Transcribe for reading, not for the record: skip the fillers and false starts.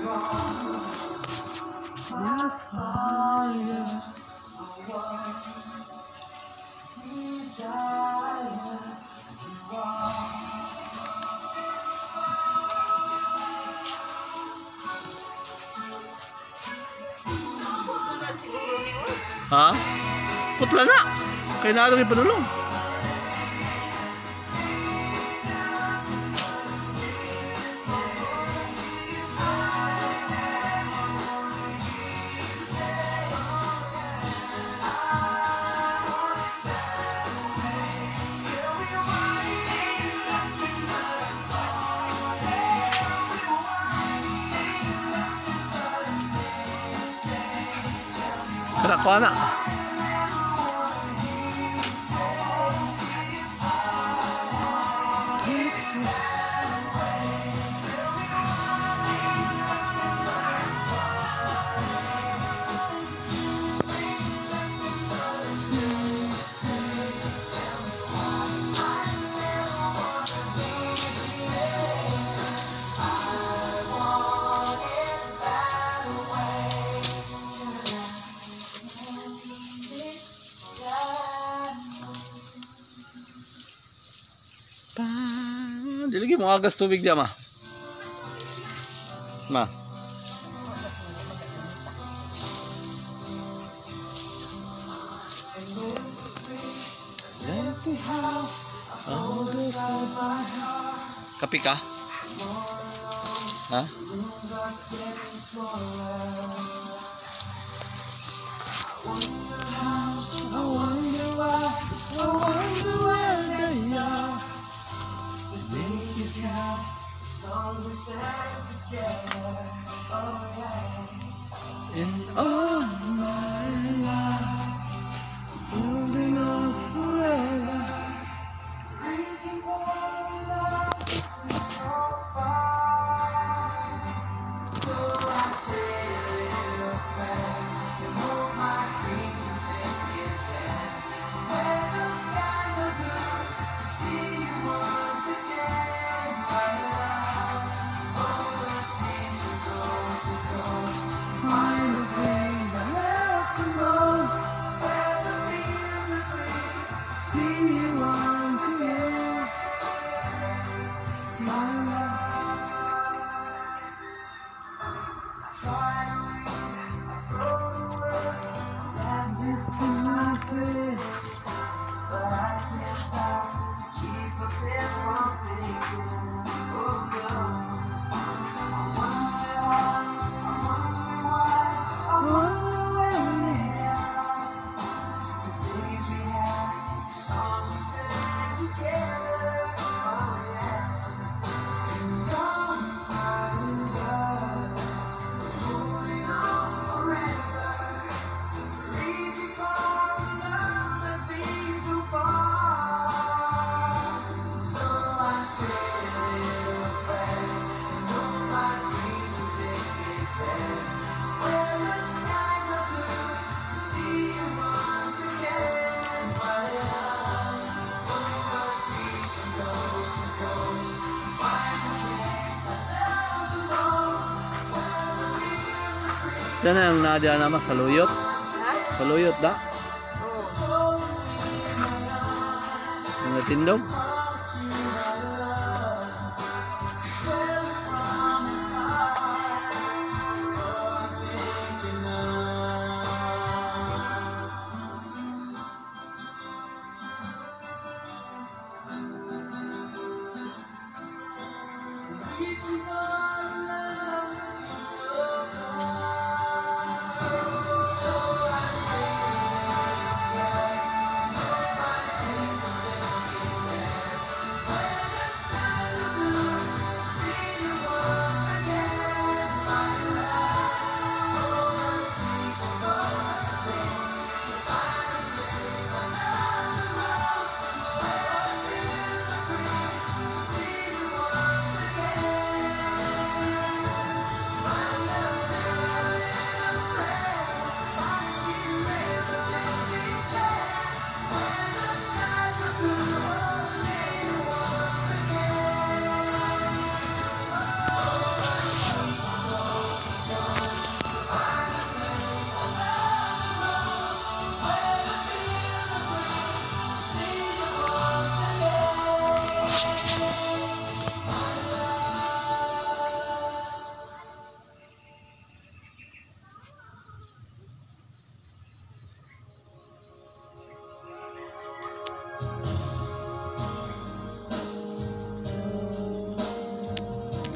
Ha? Putla na. Kaya nalang ipanulong. Kena ko anak. Di lagi mo agas tubig dia ma. Ma. Kapi ka? Ha? In all my life, holding on forever, reaching for love, so far. So I say a little prayer, and hold my dreams and take it there, where the skies are blue, to see you once again, my love. Overseas and coast to coast, find the place I love the most, where the fields are green, see you once again, my love. I try to read, I go to work, and it's in my face, but I can't stop to keep myself from thinking, oh no. Diyan na yung nadya naman sa luyot. Sa luyot da. Mga tindog.